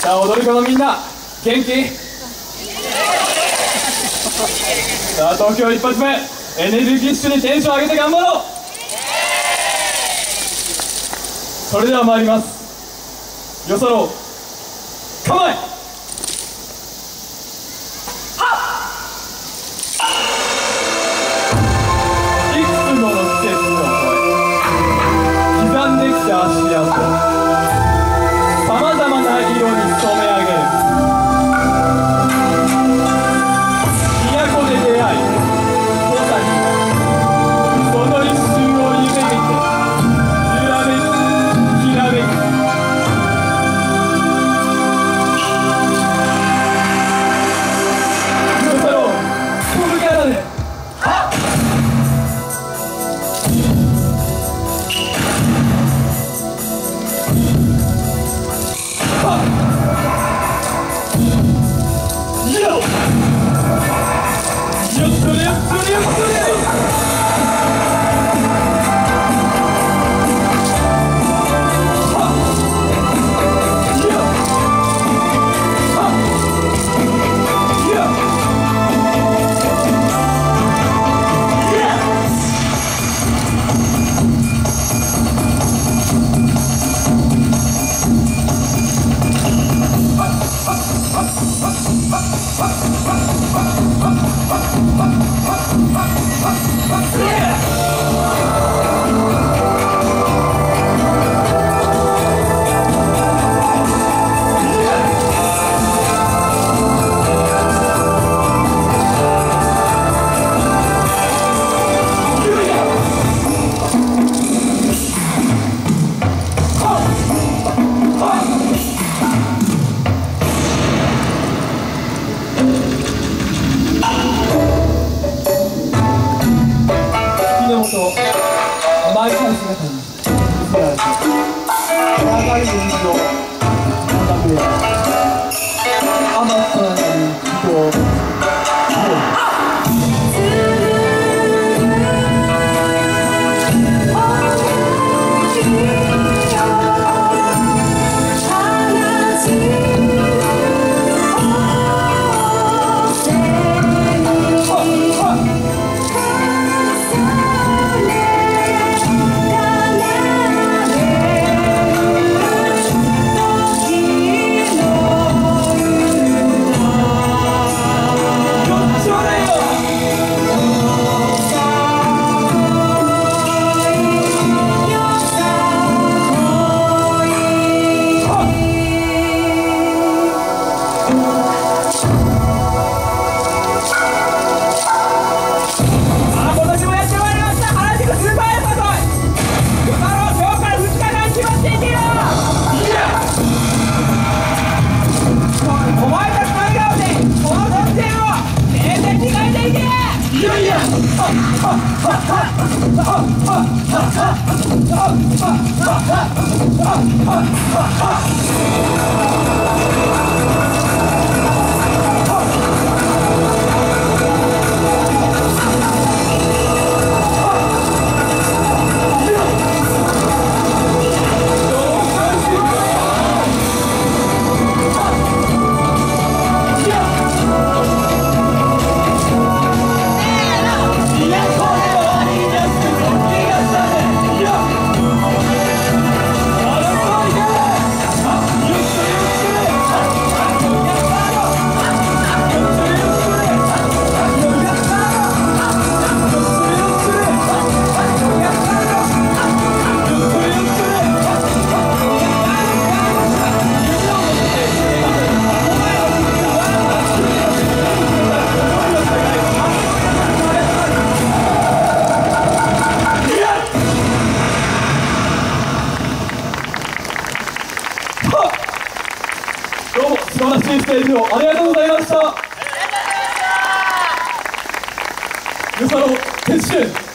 さあ踊り子のみんな元気？さあ東京一発目エネルギッシュにテンション上げて頑張ろう。それでは参ります。よそろう構え。いくつもの季節を越え刻んできた足跡、さまざまな色に染め上げる。都で出会いまさにその一瞬を夢見て揺らめききらめき。よそろうこのキャラで舞い込む姿に見せられて長い人気を学ぶや甘くなる人をどうも素晴らしいステージをありがとうございました。よそろう撤収。